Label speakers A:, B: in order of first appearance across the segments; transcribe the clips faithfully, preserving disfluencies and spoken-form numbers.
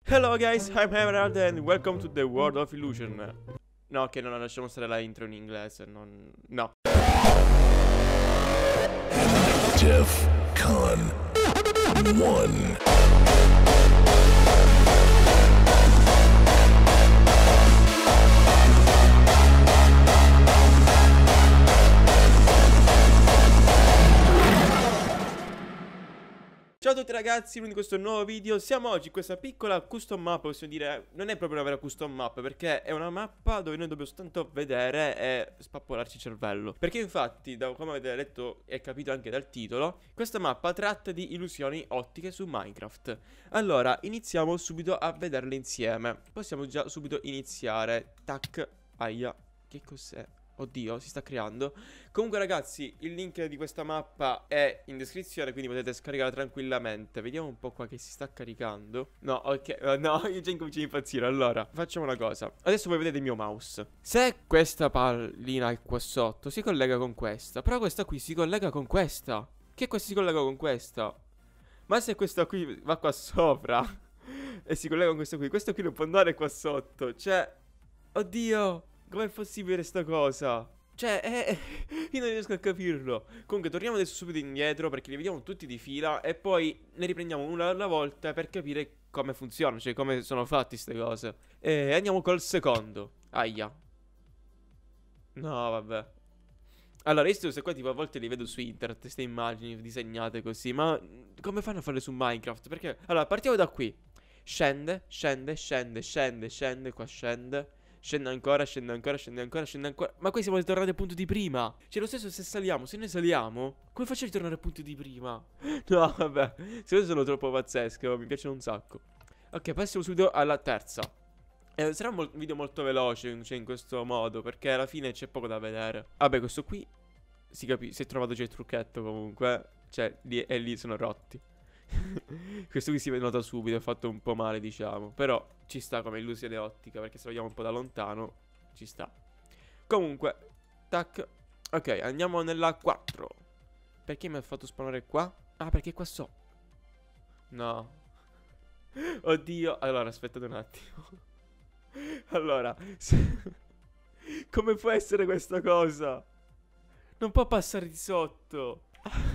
A: Hello guys, I'm Emerald and welcome to the World of Illusion. No, ok, no, no, lasciamo stare la intro in inglese, non... no.
B: DEF CON uno.
A: Ciao a tutti ragazzi, benvenuti in questo nuovo video. Siamo oggi in questa piccola custom map, possiamo dire, non è proprio una vera custom map, perché è una mappa dove noi dobbiamo soltanto vedere e spappolarci il cervello. Perché infatti, da come avete letto e capito anche dal titolo, questa mappa tratta di illusioni ottiche su Minecraft. Allora, iniziamo subito a vederle insieme. Possiamo già subito iniziare. Tac, aia, che cos'è? Oddio, si sta creando. Comunque ragazzi, il link di questa mappa è in descrizione, quindi potete scaricarla tranquillamente. Vediamo un po' qua che si sta caricando. No, ok, uh, no, io già incomincio a impazzire. Allora, facciamo una cosa. Adesso voi vedete il mio mouse. Se questa pallina è qua sotto, si collega con questa. Però questa qui si collega con questa. Che questa si collega con questa? Ma se questa qui va qua sopra e si collega con questa qui, questa qui non può andare qua sotto. Cioè, oddio, com'è possibile sta cosa? Cioè, eh, io non riesco a capirlo. Comunque, torniamo adesso subito indietro perché li vediamo tutti di fila e poi ne riprendiamo una alla volta per capire come funziona, cioè come sono fatti ste cose. E andiamo col secondo. Aia. No, vabbè. Allora, io queste qua tipo a volte li vedo su internet, queste immagini disegnate così, ma come fanno a farle su Minecraft? Perché, allora, partiamo da qui. Scende, scende, scende, scende, scende, qua scende. Scende ancora, scende ancora, scende ancora, scende ancora. Ma qui siamo ritornati al punto di prima. Cioè lo stesso se saliamo, se noi saliamo, come faccio a ritornare al punto di prima? No, vabbè, secondo me sono troppo pazzesche, mi piacciono un sacco. Ok, passiamo subito alla terza. eh, Sarà un video molto veloce, cioè in questo modo, perché alla fine c'è poco da vedere. Vabbè, questo qui si capisce, si è trovato già il trucchetto comunque. Cioè, lì e lì sono rotti. Questo qui si nota subito, è fatto un po' male diciamo. Però ci sta come illusione ottica, perché se lo vediamo un po' da lontano ci sta. Comunque, tac. Ok, andiamo nella quattro. Perché mi ha fatto spawnare qua? Ah, perché qua so. No. Oddio. Allora, aspettate un attimo. Allora come può essere questa cosa? Non può passare di sotto.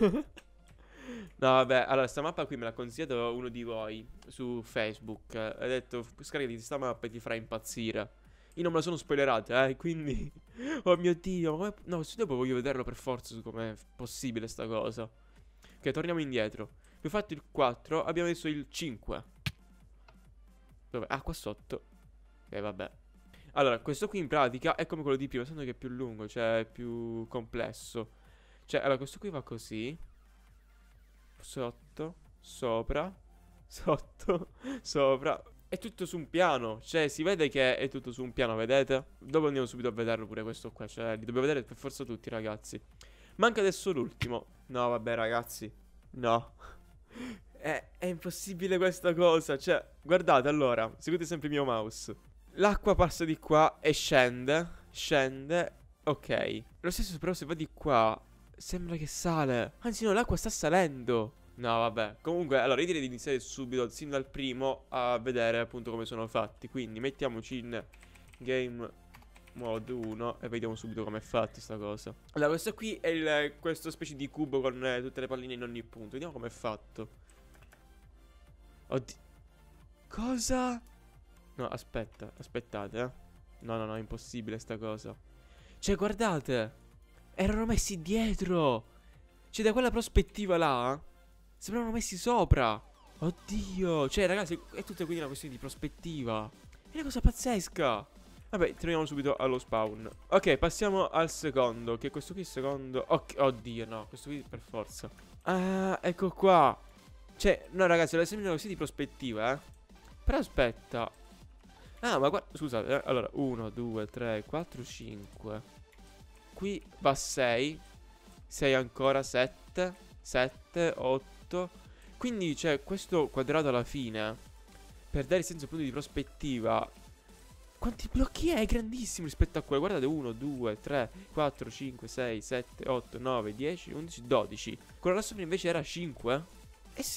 A: No vabbè, allora sta mappa qui me l'ha consigliato uno di voi su Facebook. Ha detto scaricati sta mappa e ti farà impazzire. Io non me la sono spoilerata, eh, quindi oh mio Dio, ma come... no, dopo voglio vederlo per forza su com'è possibile sta cosa. Ok, torniamo indietro. Abbiamo fatto il quattro, abbiamo messo il cinque. Dove? Ah, qua sotto. Ok, vabbè. Allora, questo qui in pratica è come quello di prima, solo che è più lungo, cioè è più complesso. Cioè, allora, questo qui va così. Sotto, sopra, sotto, sopra. È tutto su un piano. Cioè si vede che è tutto su un piano, vedete? Dopo andiamo subito a vederlo pure questo qua. Cioè li dobbiamo vedere per forza tutti ragazzi. Manca adesso l'ultimo. No vabbè ragazzi. No. È, è impossibile questa cosa. Cioè guardate allora, seguite sempre il mio mouse. L'acqua passa di qua e scende. Scende. Ok. Lo stesso però se va di qua sembra che sale. Anzi no, l'acqua sta salendo. No vabbè. Comunque allora io direi di iniziare subito, sin dal primo, a vedere appunto come sono fatti. Quindi mettiamoci in game mode uno e vediamo subito come è fatta sta cosa. Allora questo qui è il, questo specie di cubo con eh, tutte le palline in ogni punto. Vediamo come è fatto. Oddio. Cosa? No aspetta, aspettate eh. No no no, è impossibile sta cosa. Cioè guardate, erano messi dietro. Cioè da quella prospettiva là sembravano messi sopra. Oddio. Cioè ragazzi è tutta quindi una questione di prospettiva. È una cosa pazzesca. Vabbè torniamo subito allo spawn. Ok passiamo al secondo. Che questo qui è il secondo. Ok. Oddio no, questo qui per forza. Ah ecco qua. Cioè no ragazzi la sembrano così di prospettiva eh. Però aspetta. Ah ma guarda, scusate eh. Allora uno, due, tre, quattro, cinque. Qui va sei. sei ancora, sette, sette, otto. Quindi c'è questo quadrato alla fine, per dare il senso appunto di prospettiva. Quanti blocchi è? È grandissimo rispetto a quello. Guardate, uno, due, tre, quattro, cinque, sei, sette, otto, nove, dieci, undici, dodici. Quello là sopra invece era cinque. Eh sì,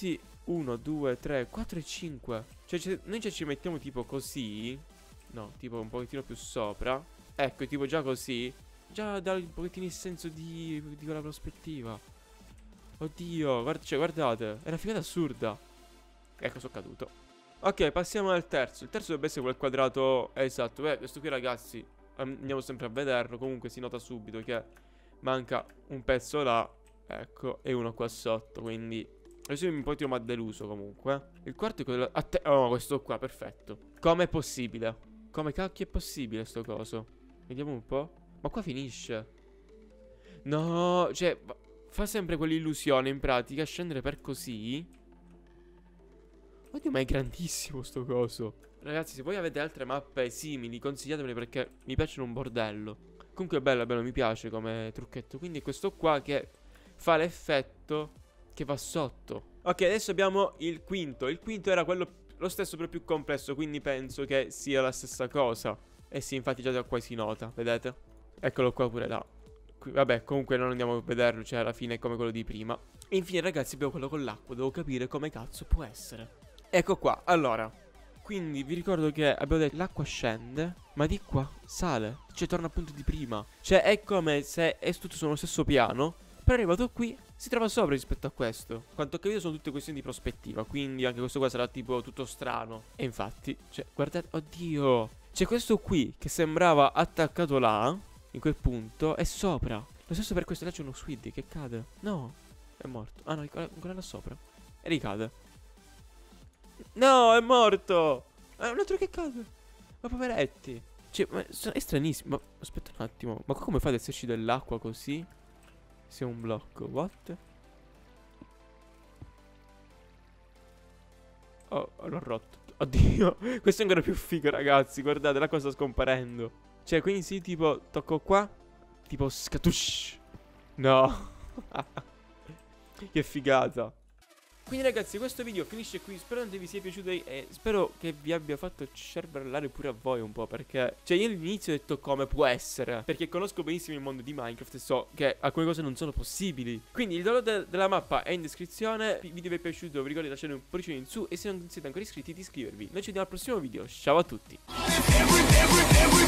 A: uno, due, tre, quattro e cinque. Cioè ci- noi già ci mettiamo tipo così. No, tipo un pochettino più sopra. Ecco, tipo già così. Già dà un pochettino il senso di, di quella prospettiva. Oddio, guarda, cioè, guardate. È una figata assurda. Ecco, sono caduto. Ok, passiamo al terzo. Il terzo dovrebbe essere quel quadrato esatto. Beh, questo qui ragazzi, andiamo sempre a vederlo. Comunque si nota subito che manca un pezzo là. Ecco, e uno qua sotto. Quindi adesso un po' mi ha deluso comunque. Il quarto è quello... Oh, questo qua, perfetto. Com'è possibile? Come cacchio è possibile sto coso? Vediamo un po'. Ma qua finisce. No, cioè fa sempre quell'illusione in pratica. Scendere per così. Oddio, ma è grandissimo sto coso. Ragazzi, se voi avete altre mappe simili, consigliatemele perché mi piacciono un bordello. Comunque è bello, bello, mi piace come trucchetto. Quindi è questo qua che fa l'effetto che va sotto. Ok, adesso abbiamo il quinto. Il quinto era quello lo stesso però più complesso, quindi penso che sia la stessa cosa. Eh sì, infatti già da qua si nota, vedete? Eccolo qua pure là. Qui, vabbè, comunque non andiamo a vederlo, cioè alla fine è come quello di prima. E infine ragazzi abbiamo quello con l'acqua, devo capire come cazzo può essere. Ecco qua, allora. Quindi vi ricordo che abbiamo detto l'acqua scende, ma di qua sale, cioè torna al punto di prima. Cioè è come se è tutto sullo stesso piano, però arrivato qui si trova sopra rispetto a questo. Quanto ho capito sono tutte questioni di prospettiva, quindi anche questo qua sarà tipo tutto strano. E infatti, cioè, guardate, oddio, c'è questo qui che sembrava attaccato là, in quel punto, è sopra. Lo stesso per questo, là c'è uno Squiddy che cade. No, è morto. Ah no, ancora là sopra. E ricade. No, è morto. È un altro che cade. Ma poveretti. Cioè, ma è stranissimo. Ma aspetta un attimo. Ma qua come fa ad esserci dell'acqua così? Se è un blocco. What? Oh, l'ho rotto. Oddio. Questo è ancora più figo, ragazzi. Guardate, l'acqua sta scomparendo. Cioè, quindi sì, tipo, tocco qua. Tipo, scatush. No. Che figata. Quindi ragazzi questo video finisce qui. Spero che vi sia piaciuto e spero che vi abbia fatto cervellare pure a voi un po'. Perché cioè io all'inizio ho detto come può essere, perché conosco benissimo il mondo di Minecraft e so che alcune cose non sono possibili. Quindi il download della mappa è in descrizione. Se il video vi è piaciuto vi ricordo di lasciare un pollice in su. E se non siete ancora iscritti di iscrivervi. Noi ci vediamo al prossimo video. Ciao a tutti.